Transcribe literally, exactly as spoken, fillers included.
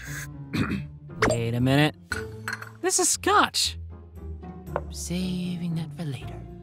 Wait a minute. This is scotch. Saving that for later.